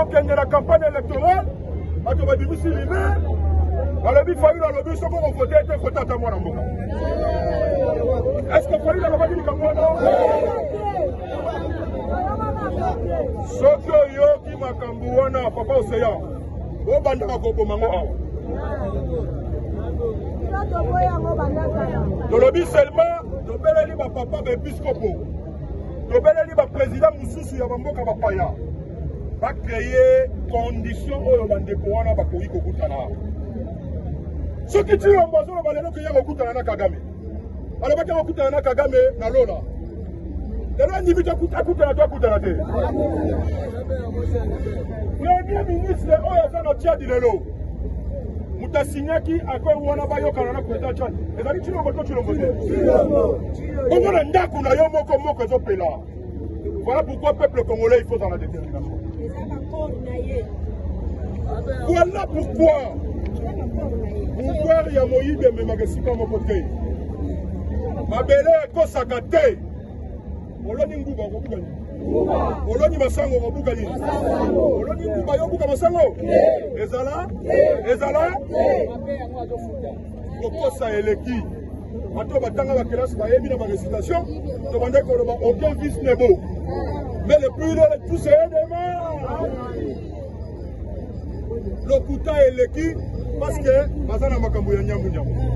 qu'on ait la campagne électorale, à tout va dire ici, alors, Fayoul a le but, ce qu'on vote, c'est voter à moi. Est-ce que Fayoul a le dit comme moi? Ce que yo qui m'a cambouana, papa Océan, au bandara Kopo Mango. Dans le but seulement, de bel ma papa Bépiscopo, de bel ma président Moussou Yabambo Kabapaya, va créer conditions où le bandépoana va courir au Koutana. Ce qui tire en boisson, le balai qu'il y a au Koutana Kagame. Alors, il y a au Koutana Kagame, na Lola. Et là, il y a Koutana Koutana. Premier ministre, il y a un tia d'Ilelo. Mouta Signaki, à quoi on a baillé au Canada pour le Tchad. Et ça dit, tu l'as voté, tu l'as voté. Comment on a dit qu'on a eu un mot comme moi que je paie là. Voilà pourquoi le peuple congolais, il faut dans la détermination. Voilà pourquoi. Pouvoir ya moyibe me magasika mon côté. Ma belle ko sakate. Oloni nguba ko bugani. Oloni masango ko bugani. Oloni nguba yo buga masango. Ezala? Ezala? Ko sa eleki. Bato batanga ba classe ba yebi na ba récitation. To bande ko ba aucun vice nebo. Mais le plus de tout c'est demain. Le kuta eleki parce que bazana makambo ya nyamu nyamu.